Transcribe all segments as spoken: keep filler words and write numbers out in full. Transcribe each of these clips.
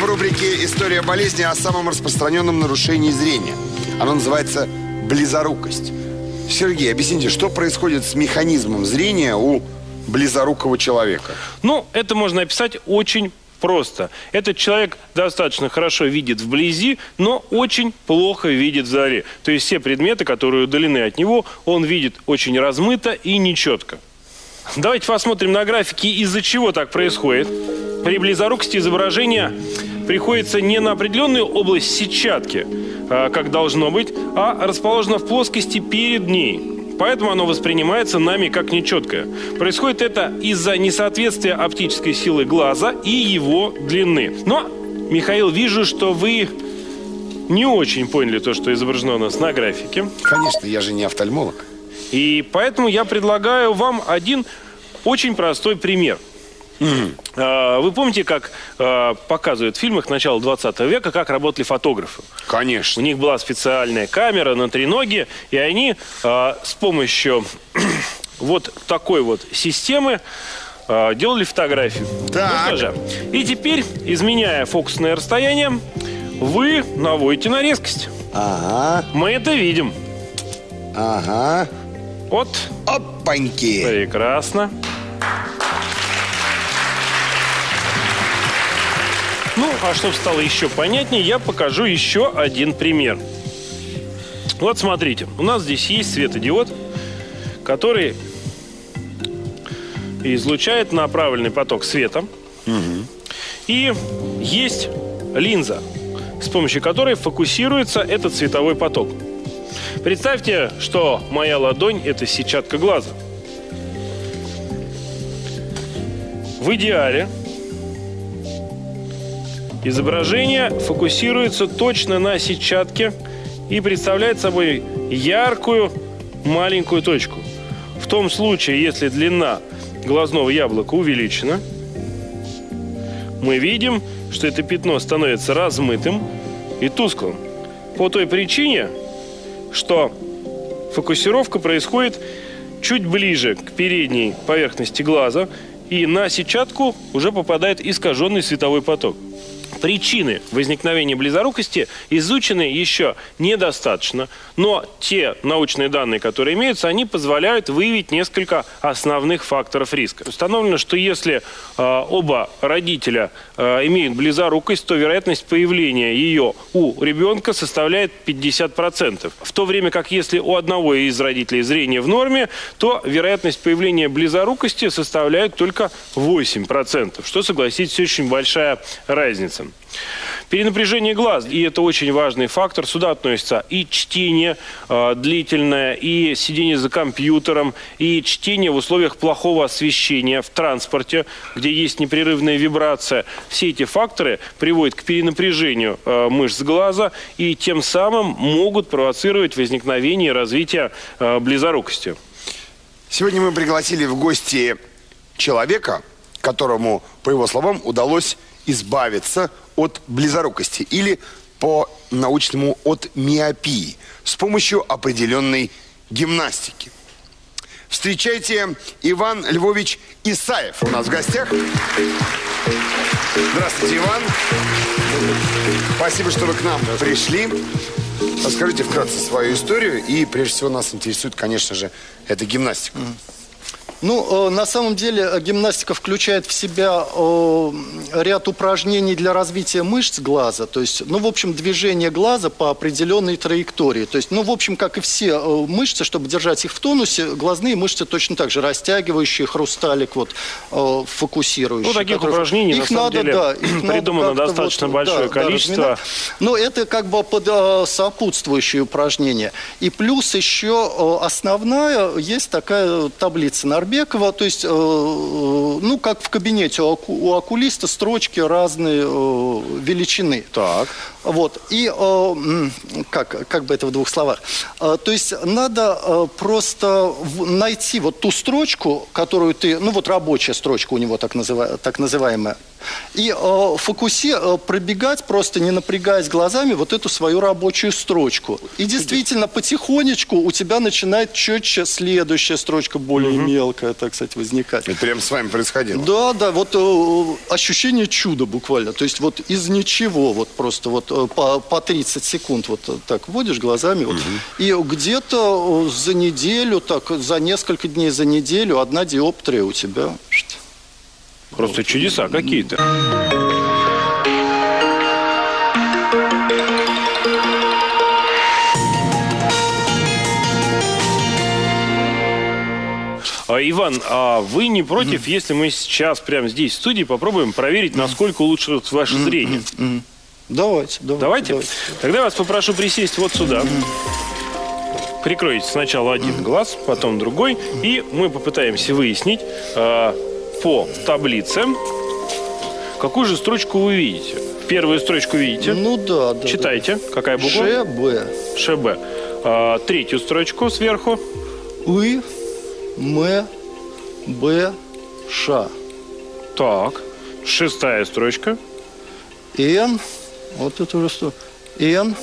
рубрике «История болезни» о самом распространенном нарушении зрения. Оно называется близорукость. Сергей, объясните, что происходит с механизмом зрения у близорукого человека? Ну, это можно описать очень просто. Этот человек достаточно хорошо видит вблизи, но очень плохо видит вдали. То есть все предметы, которые удалены от него, он видит очень размыто и нечетко. Давайте посмотрим на графике, из-за чего так происходит. При близорукости изображение приходится не на определенную область сетчатки, как должно быть, а расположено в плоскости перед ней. Поэтому оно воспринимается нами как нечеткое. Происходит это из-за несоответствия оптической силы глаза и его длины. Но, Михаил, вижу, что вы не очень поняли то, что изображено у нас на графике. Конечно, я же не офтальмолог. И поэтому я предлагаю вам один очень простой пример. Mm-hmm. Вы помните, как показывают в фильмах начала двадцатого века, как работали фотографы? Конечно. У них была специальная камера на треноге, и они с помощью вот такой вот системы делали фотографии. Так. Ну что же, и теперь, изменяя фокусное расстояние, вы наводите на резкость. Ага. Мы это видим. Ага. Вот. Опаньки. Прекрасно. Ну, а чтобы стало еще понятнее, я покажу еще один пример. Вот смотрите, у нас здесь есть светодиод, который излучает направленный поток света. Угу. И есть линза, с помощью которой фокусируется этот световой поток. Представьте, что моя ладонь – это сетчатка глаза. В идеале изображение фокусируется точно на сетчатке и представляет собой яркую маленькую точку. В том случае, если длина глазного яблока увеличена, мы видим, что это пятно становится размытым и тусклым. По той причине, что фокусировка происходит чуть ближе к передней поверхности глаза, и на сетчатку уже попадает искаженный световой поток. Причины возникновения близорукости изучены еще недостаточно, но те научные данные, которые имеются, они позволяют выявить несколько основных факторов риска. Установлено, что если э, оба родителя э, имеют близорукость, то вероятность появления ее у ребенка составляет пятьдесят процентов. В то время как если у одного из родителей зрение в норме, то вероятность появления близорукости составляет только восемь процентов, что, согласитесь, очень большая разница. Перенапряжение глаз, и это очень важный фактор, сюда относится и чтение э, длительное, и сидение за компьютером, и чтение в условиях плохого освещения в транспорте, где есть непрерывная вибрация. Все эти факторы приводят к перенапряжению э, мышц глаза и тем самым могут провоцировать возникновение и развитие э, близорукости. Сегодня мы пригласили в гости человека, которому, по его словам, удалось избавиться от близорукости или по-научному от миопии с помощью определенной гимнастики. Встречайте, Иван Львович Исаев у нас в гостях. Здравствуйте, Иван. Спасибо, что вы к нам пришли. Расскажите вкратце свою историю, и прежде всего нас интересует, конечно же, эта гимнастика. Ну, на самом деле гимнастика включает в себя ряд упражнений для развития мышц глаза. То есть, ну, в общем, движение глаза по определенной траектории. То есть, ну, в общем, как и все мышцы, чтобы держать их в тонусе, глазные мышцы точно так же растягивающие, хрусталик, вот, фокусирующие. Ну, таких которых... упражнений, их на самом надо, деле, да, их придумано достаточно вот, большое да, количество. Да, но это как бы под сопутствующие упражнения. И плюс еще основная, есть такая таблица на Бекова, то есть, э, ну, как в кабинете у, оку, у окулиста строчки разной э, величины. Так. Вот. И э, как, как бы это в двух словах? Э, то есть надо э, просто в, найти вот ту строчку, которую ты, ну вот рабочая строчка у него так, называ, так называемая, и э, фокусе э, пробегать, просто не напрягаясь глазами, вот эту свою рабочую строчку. И действительно, потихонечку у тебя начинает четче следующая строчка, более угу. мелкая. мелкое, так сказать, возникать. Это прям с вами происходило? Да, да, вот э, ощущение чуда буквально. То есть вот из ничего, вот просто вот э, по, по тридцать секунд вот так водишь глазами. Вот, угу. И где-то за неделю, так, за несколько дней за неделю одна диоптрия у тебя. Просто чудеса какие-то. А, Иван, а вы не против, mm-hmm. если мы сейчас прямо здесь в студии попробуем проверить, насколько улучшилось ваше mm-hmm. зрение? Mm-hmm. Давайте, давайте, давайте. Давайте. Тогда я вас попрошу присесть вот сюда. Mm-hmm. Прикройте сначала один mm-hmm. глаз, потом другой. Mm-hmm. И мы попытаемся выяснить э, по таблице, какую же строчку вы видите. Первую строчку видите? Ну да, да. Читайте. Да. Какая буква? ШБ. ШБ. А, третью строчку сверху. И, М, Б, Ш. Так. Шестая строчка. Н. Вот это уже что? Н,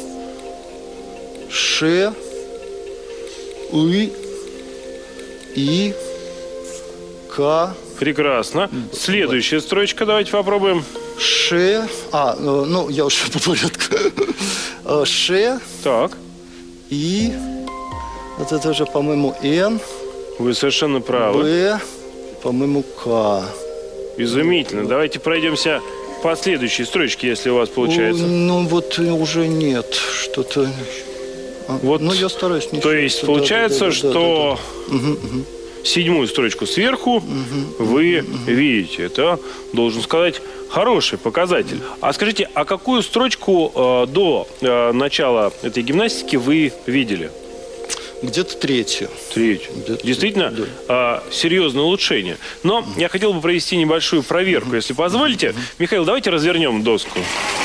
Ш, И, И, К. Прекрасно. Следующая строчка, давайте попробуем. Ш. А, ну, я уже по порядку. Ш. Так. И. Вот это уже, по-моему, Н. Вы совершенно правы. Б. По-моему, К. Изумительно. Давайте пройдемся по следующей строчке, если у вас получается. Ну, вот уже нет. Что-то... Вот. Ну, я стараюсь не... То есть, да, получается, да, да, что... Да, да, да. Угу, угу. Седьмую строчку сверху угу, вы угу. видите. Это, должен сказать, хороший показатель. А скажите, а какую строчку э, до э, начала этой гимнастики вы видели? Где-то третью. Третью. Где-то Действительно, да. э, серьезное улучшение. Но угу. я хотел бы провести небольшую проверку, угу. если позволите. Угу. Михаил, давайте развернем доску.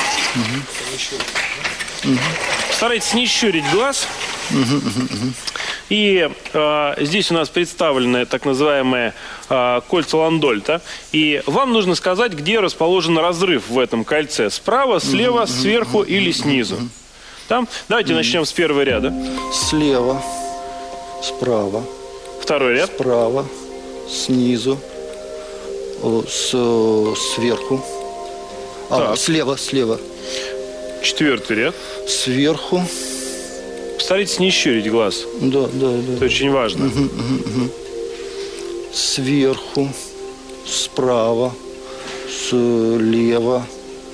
Угу. Угу. Старайтесь не щурить глаз. Угу, угу, угу. И э, здесь у нас представлены так называемые э, кольца Ландольта. И вам нужно сказать, где расположен разрыв в этом кольце. Справа, слева, mm-hmm. сверху mm-hmm. или снизу. Mm-hmm. Там? Давайте mm-hmm. начнем с первого ряда. Слева, справа. Второй ряд. Справа, снизу, с, сверху. А, слева, слева. Четвертый ряд. Сверху. Постарайтесь не щурить глаз. Да, да, да. Это очень важно. Угу, угу, угу. Сверху, справа, слева,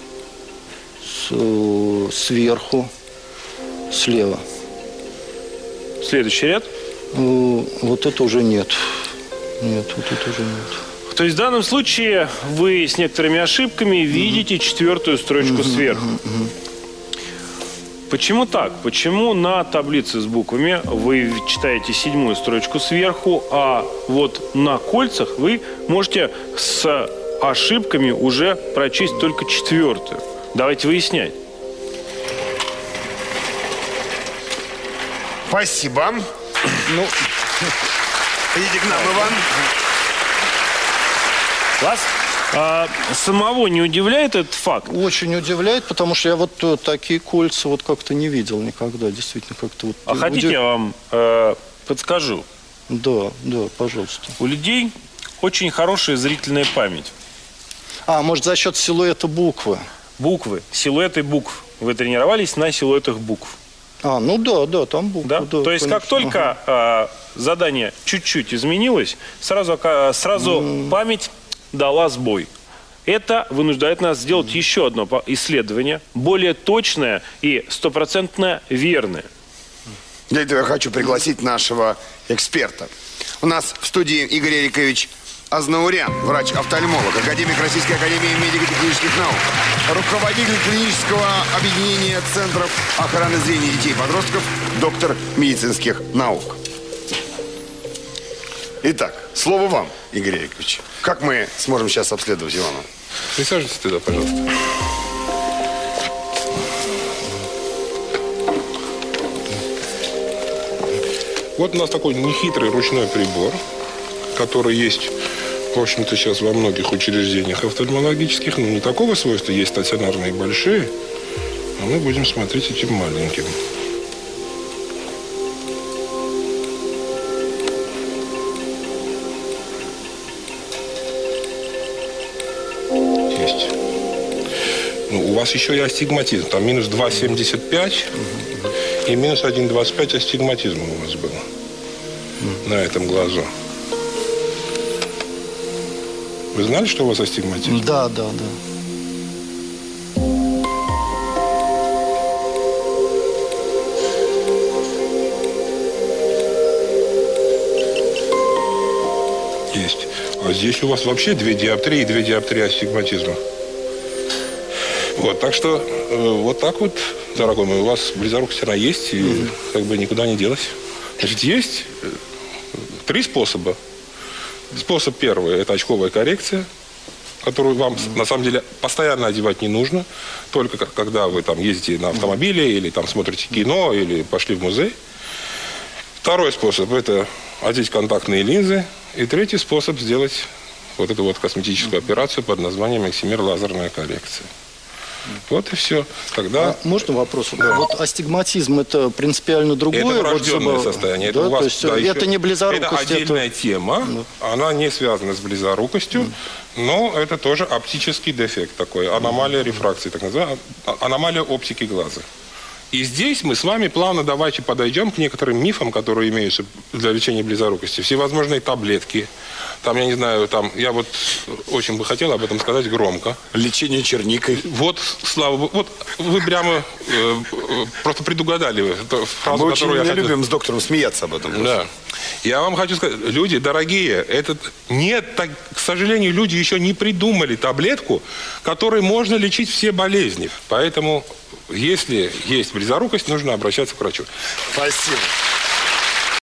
с, сверху, слева. Следующий ряд. Вот это уже нет. Нет, вот это уже нет. То есть в данном случае вы с некоторыми ошибками видите четвертую строчку угу, сверху. Угу, угу. Почему так? Почему на таблице с буквами вы читаете седьмую строчку сверху, а вот на кольцах вы можете с ошибками уже прочесть только четвертую? Давайте выяснять. Спасибо. Ну, идите к нам, Иван. Класс. А самого не удивляет этот факт? Очень удивляет, потому что я вот э, такие кольца вот как-то не видел никогда. Действительно, как-то вот... А удив... хотите, я вам э, подскажу? Да, да, пожалуйста. У людей очень хорошая зрительная память. А, может, за счет силуэта буквы? Буквы, силуэты букв. Вы тренировались на силуэтах букв. А, ну да, да, там буквы. Да? Да, То есть, конечно. как только ага. э, задание чуть-чуть изменилось, сразу, э, сразу mm. память дала сбой. Это вынуждает нас сделать mm. еще одно исследование, более точное и стопроцентно верное. Для этого я хочу пригласить нашего эксперта. У нас в студии Игорь Эрикович Азнаурян, врач-офтальмолог, академик Российской академии медико-технических наук, руководитель клинического объединения центров охраны зрения детей и подростков, доктор медицинских наук. Итак, слово вам, Игорь Эрикович. Как мы сможем сейчас обследовать Ивана? Присаживайтесь туда, пожалуйста. Вот у нас такой нехитрый ручной прибор, который есть, в общем-то, сейчас во многих учреждениях офтальмологических, но не такого свойства, есть стационарные большие, а мы будем смотреть этим маленьким. Ну, у вас еще и астигматизм. Там минус два семьдесят пять и минус один двадцать пять астигматизма у вас было на этом глазу. Вы знали, что у вас астигматизм? Да, да, да. Есть. А здесь у вас вообще две диоптрии и две диоптрии астигматизма. Вот, так что э, вот так вот, дорогой мой, у вас близорукость она есть и mm-hmm. как бы никуда не делась. Значит, есть э, три способа. Способ первый – это очковая коррекция, которую вам, mm-hmm. на самом деле, постоянно одевать не нужно. Только когда вы там ездите на автомобиле mm-hmm. или там смотрите кино, или пошли в музей. Второй способ – это одеть контактные линзы. И третий способ – сделать вот эту вот косметическую mm-hmm. операцию под названием эксимер лазерная коррекция. Вот и все. Тогда... А можно вопрос? Да. Вот астигматизм это принципиально другое. Это врожденное вот, состояние. Да, это, у вас, то есть, да, это еще... не близорукость. Это отдельная это... тема. Да. Она не связана с близорукостью, mm. но это тоже оптический дефект такой. Аномалия mm. рефракции, так называемая. Аномалия оптики глаза. И здесь мы с вами плавно давайте подойдем к некоторым мифам, которые имеются для лечения близорукости. Всевозможные таблетки. Там, я не знаю, там, я вот очень бы хотел об этом сказать громко. Лечение черникой. Вот, слава богу, вот вы прямо э, просто предугадали фразу, мы очень не хотел... любим с доктором смеяться об этом. Просто. Да. Я вам хочу сказать, люди дорогие, этот... нет, так, к сожалению, люди еще не придумали таблетку, которой можно лечить все болезни. Поэтому, если есть близорукость, нужно обращаться к врачу. Спасибо.